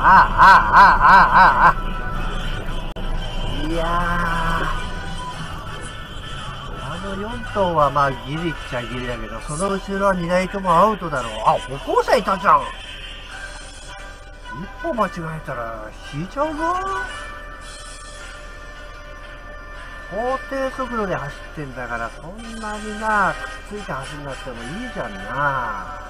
いやー、4頭はまあギリっちゃギリだけど、その後ろは2台ともアウトだろう。あ、歩行者いたじゃん。一歩間違えたら引いちゃうぞ。法定速度で走ってんだから、そんなになくっついて走んなくてもいいじゃんな。